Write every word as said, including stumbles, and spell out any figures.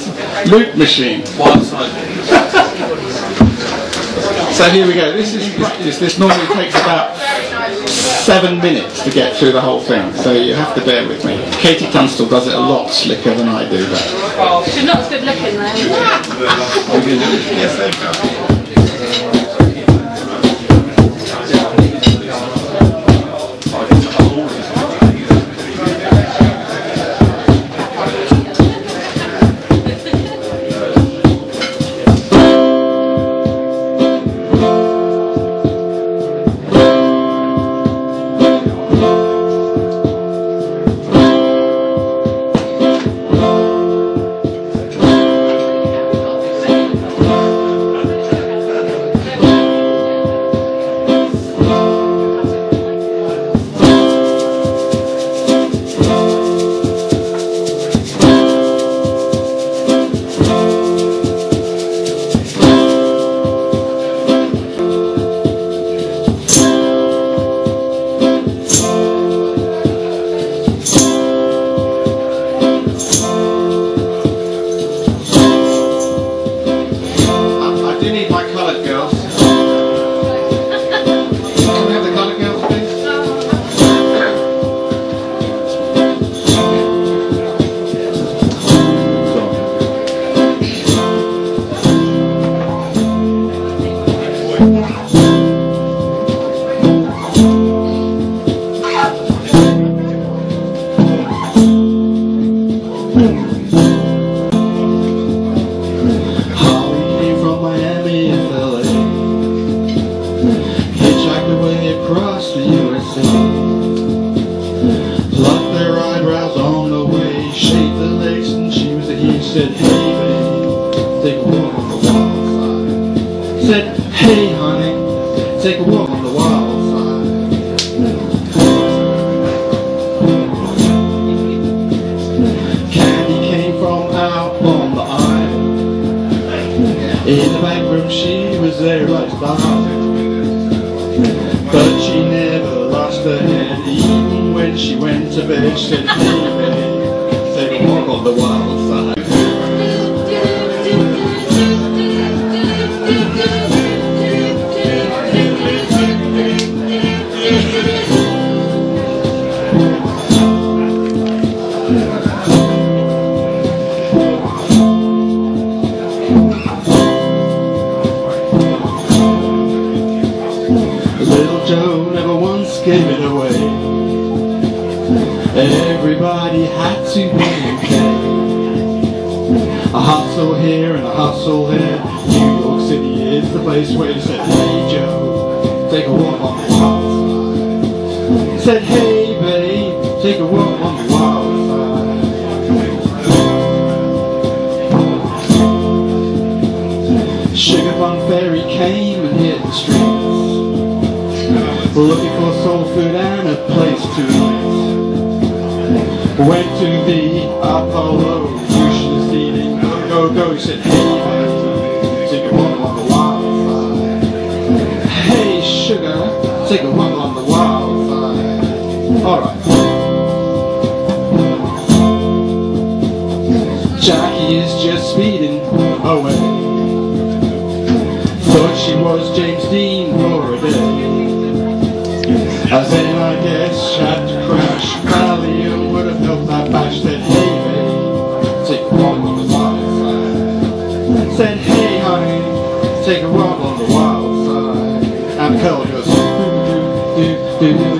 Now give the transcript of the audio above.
loop machine. So here we go. This is practice. This normally takes about seven minutes to get through the whole thing, so you have to bear with me. Katie Tunstall does it a lot slicker than I do. But she's not as good looking though. Yes, there you go. Do, do, do.